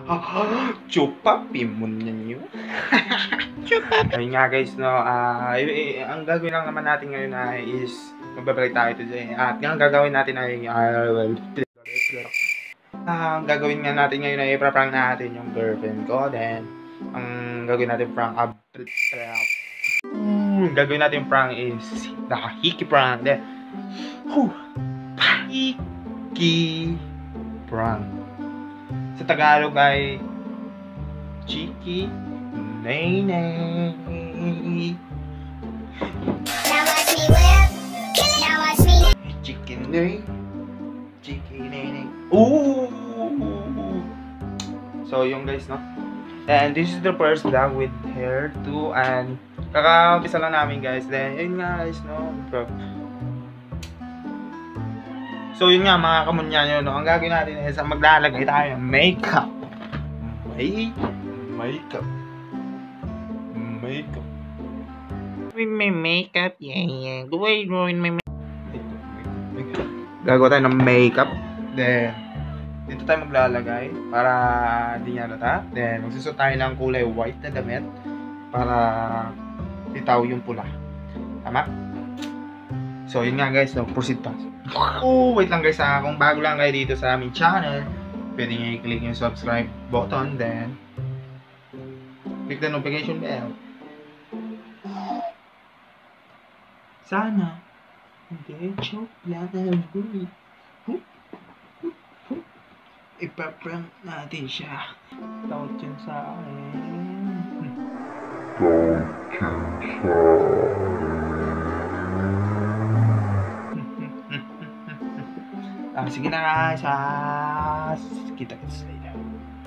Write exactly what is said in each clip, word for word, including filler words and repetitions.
Chupapi mo na nyo. Chupapi. Ayun nga guys, no, uh, eh, ang gagawin lang naman natin ngayon ay is magbabalik tayo today. At ang gagawin natin ay uh, ang gagawin nga natin ngayon ay ipaprank natin yung girlfriend ko. Then, ang gagawin natin prank uh, uh, gagawin natin prank is the hickey prank. Then, whew, hickey prank. Sa Tagalog ay Cheeky Nene. Chicken Nene. Cheeky Nene. Ooh. So yung guys, no? And this is the first vlog with her too. And kaka-umpisa lang namin guys. Then yun nga guys, no? So yun nga mga kamunyan, no? Ang gagawin natin is maglalagay tayo ng makeup. May makeup. Makeup. With my makeup, yeah, yeah. The way you in my makeup. Gagawa tayo ng makeup. Then, dito tayo maglalagay para hindi niya nata. Then, magsusot tayo ng kulay white na damit para itaw yung pula. Tama? So, yun nga guys, no? Proceed tayo. Oh, wait lang guys ha. Kung bago lang kayo dito sa aming channel, pwede nyo i-click yung subscribe button, then click the notification bell. Sana hindi joke lang ang buhay. Ipaprank natin siya. Tawag yun sa akin. Tawag yun sa Ah, sige na nga, sa kita-kits later.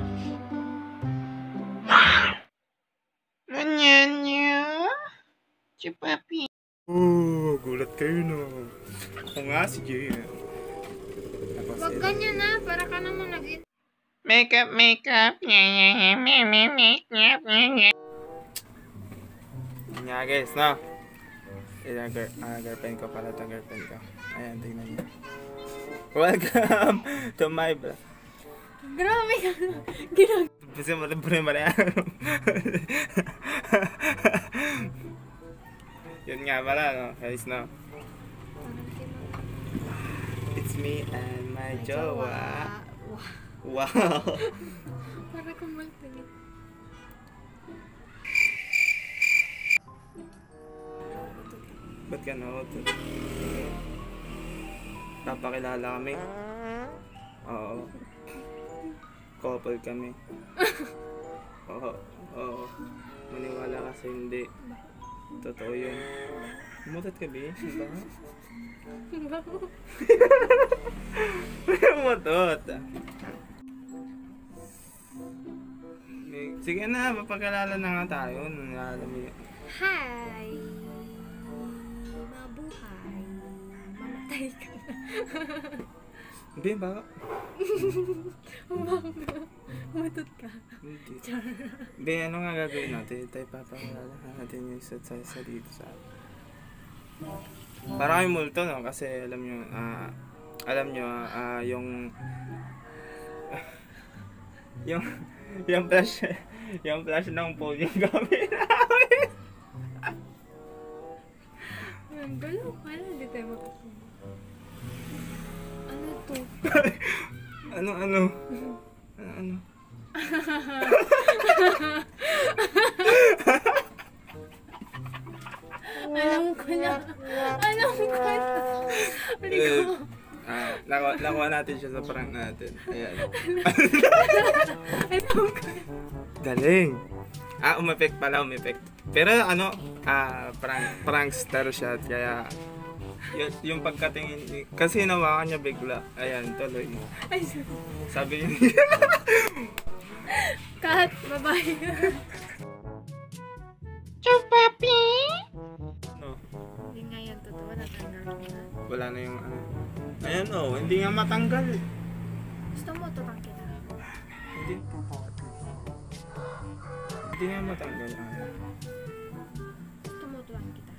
Nanya, Chupapi. Oh, gulat kayo no. Ako nga si Jay. Wag ganyan na, para ka naman nag- Makeup, makeup, yeah, yeah, yeah, me, me, makeup, yeah, yeah. Nga guys, no? Ito ang girl, uh, girlfriend ko pala, ito ang girlfriend ko. Ayan, tingnan niyo. Welcome to my vlog. Grabe ka. Ginag... Kasi marabura yung malayan. Yun nga pala, no? Guys, no? It's me and my jowa. Wow! Para kang malpinit. Ba't ka na-auto? Papakilala kami. Oo. Couple kami. Oo. Oo. Maniwala kasi hindi. Totoo yun. Umutot ka, be? Diba? Umutot. Sige na, papakilala na nga tayo. Alam mo yun. Hi! Mabuhay. Mamatay ka na. Hindi, baka. Matot ka. Hindi. Hindi, ano nga gagawin natin? Tayo papakilala natin yung isa't sa dito sa atin. Para kayo multo, no? Kasi alam nyo, ah, uh, alam nyo, ah, uh, yung, yung, yung flash, yung flash ng phone yung gamit namin. Ang galaw pala, hindi tayo makasunod. Ano to? Ano, ano? Ano, ano? Alam ko na. Alam ko na. Ano ko? Ah, nakuha, nakuha natin siya sa prank natin. Ayan. Alam ko na. Galing. Ah, umepek pala, umepek. Pero ano, ah, prank, prankster siya. Kaya, yung, yung pagkatingin, kasi hinawakan niya bigla. Ayan, tuloy. Ay, sorry. Sabi niya, Kat, babae ka. Chupapi. no, Hindi nga yan totoo, natanggal ko na. wala na yung ano. Ayan o, hindi nga matanggal. Gusto mo tutang kita? Hindi. Hindi nga matanggal. Ah. Gusto mo tutang kita?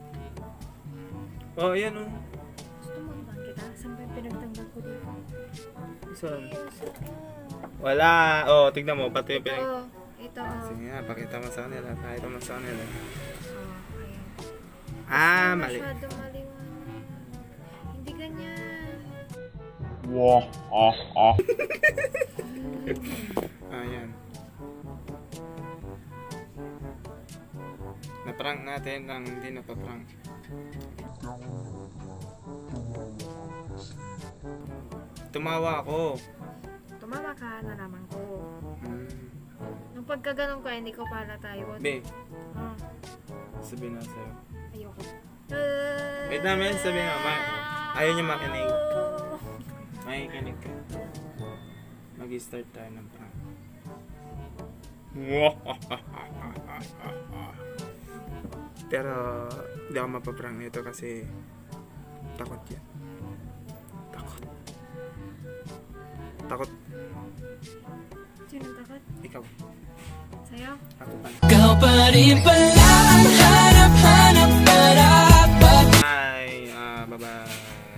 Oh, ayan o. Gusto mo tutang kita? Saan ba yung pinagtanggal ko dito? Saan? Wala. Oh, tignan mo. Pati yung Ito, pinag... oh. Ito, oh. Sige nga, pakita mo sa kanila. Pakita mo sa kanila. Oh, ayan. Ah, Hindi mali. masyado maliwanag. Hindi ganyan. Wow. Ah, ah. Ayan. Na-prank natin ang hindi napaprank. Tumawa ako. Tumawa ka na naman ko. Hmm. Nung pagkaganon ko, hindi ko pala tayo. Be, Ah, sabihin na sa'yo. ayoko. Wait namin, sabihin nga. Ma ayaw niyo makinig. Makikinig ka. Mag-start tayo ng prank. Pero, hindi ako mapaprank nito kasi takot yan. Takot. Takot. Sino takot? Ikaw. Sa'yo? Ako pa. Kau pa rin pala ang hanap-hanap marapat. Bye. Ah, bye-bye.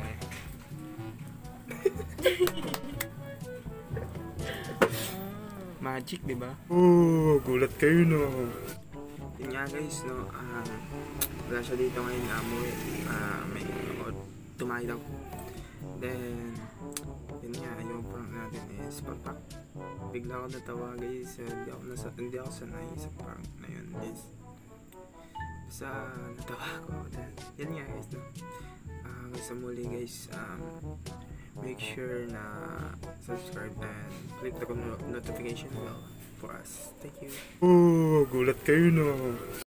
Magic, di ba? Oh, gulat kayo, no? Yun nga, guys, no? Um, wala siya dito ngayon na amoy. Ah, may ano, tumahi daw. Then, yun nga, yung prank natin is pagpak. Bigla ako natawa, guys. Hindi ako, nasa, hindi ako sanay sa prank na yun, guys. Basta, natawa ako. Then, yun nga, guys, no? Ah, sa muli, guys, um, make sure na subscribe and click the notification bell for us. Thank you. Oh, gulat kayo, no?